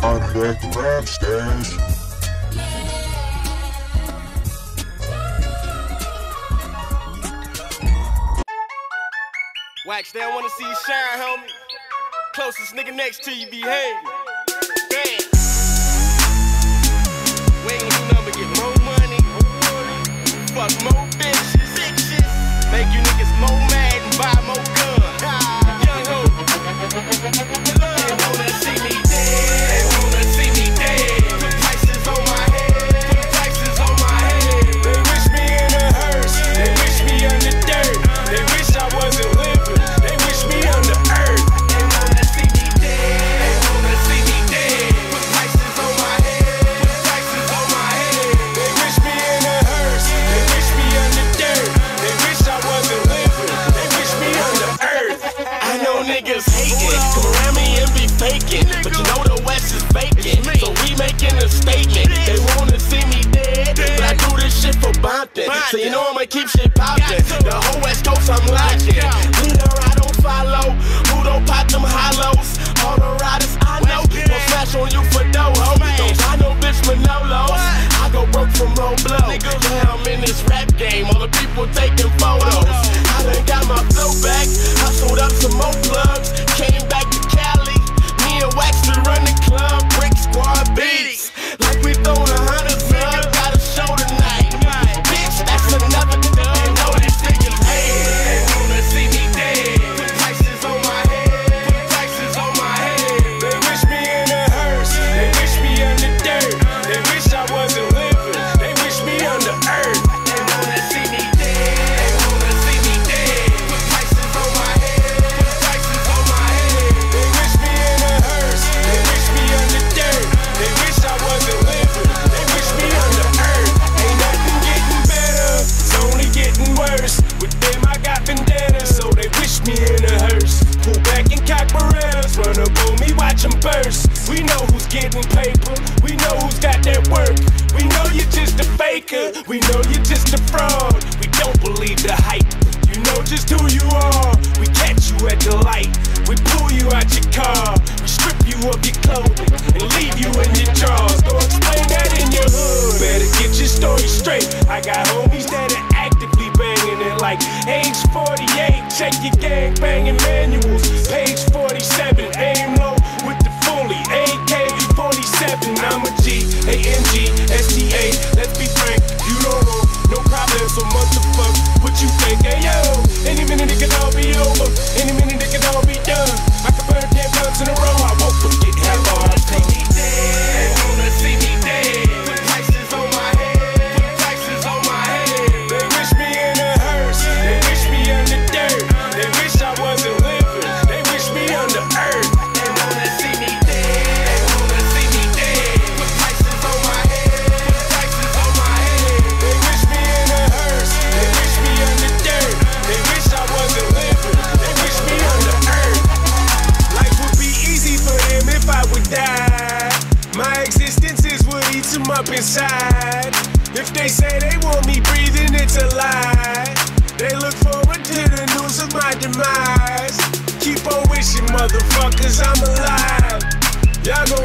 I'm back to rap stash. Wax, they don't wanna see you shine, homie. Closest nigga next to you behave. Damn. We ain't gonna do nothing but get more money. Fuck more bitches. Make you niggas more mad and buy more guns. Young ho. They wanna see me dead. They wanna see me dead. Put prices on my head. Put prices on my head. They wish me in a hearse. They wish me under dirt. They wish I wasn't living. They wish me under earth. They wanna see me dead. They wanna see me dead. Put prices on my head. Put prices on my head. They wish me in a hearse. They wish me under dirt. They wish I wasn't living. They wish me under earth. I know niggas hating, come around me and be faking, but you know the West is faking, so we making a statement. They wanna see me dead, but I do this shit for bumping, so you know I'ma keep shit poppin'. The whole West Coast I'm locking. Leader I don't follow, who don't pop them hollows. All the riders I know, gon' smash on you for dough, ho. Don't buy no bitch Manolos. I go broke from low blow. Yeah, I'm in this rap game, all the people taking photos. I done got my flow back, hustled up some more plugs, came back to Cali. Me and Wax to run the club, Brick Squad beats. Like we throwing 100 up, got a show tonight. Bitch, that's another thing. You know these niggas hate. They wanna see me dead. Put prices on my head. Put prices on my head. They wish me in a hearse. They wish me under dirt. They wish I wasn't living. They wish me under earth. They wanna see me dead. They wanna see me dead. Put prices on my head. Put prices on my head. They wish me in a hearse. They wish me under dirt. They wish I wasn't living. They wish me under earth. Ain't nothing getting better. It's only getting worse. With them I got vendetta, so they wish me in a hearse. Pull back and cock Berettas, run up on me, watch them burst. We know who's getting paper. We know who's got that work. We know you're just a faker. We know you're just a fraud. We don't believe the hype. You know just who you are. We catch you at the light. We pull you out your car. We strip you of your clothing and leave you in your drawers. Go explain that in your hood. Better get your story straight. I got homies that are actively banging it like age 48. Check your gang banging manuals. Page 47. Aim low with the fully AK-47. I'm a G, A-N-G, S-T-A. Let's be frank, you don't know. No problem, so motherfuck, what you think? Hey yo, any minute it could all be over. Any minute it could all be done. I could burn 10 guns in a row. I won't forget how far I come. They wanna see me dead. Put prices on my head. Put prices on my head. They wish me in a hearse. They wish me under dirt. They wish I wasn't living. They wish me under earth. They wanna see me dead. They wanna see me dead. Put prices on my head. Put prices on my head. They wish me in a hearse. They wish me under dirt. They wish I wasn't living. They wish me under earth. Life would be easy for them if I would die. My existence is what eats them up inside. If they say they want me breathing, it's a lie. They look forward to the news of my demise. Keep on wishing, motherfuckers, I'm alive. Y'all gon'